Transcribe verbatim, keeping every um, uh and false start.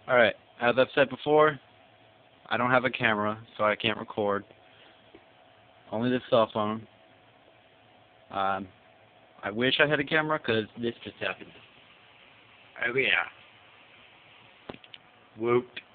Alright, as I've said before, I don't have a camera, so I can't record. Only the cell phone. Um, I wish I had a camera, because this just happened. Oh yeah. Whooped.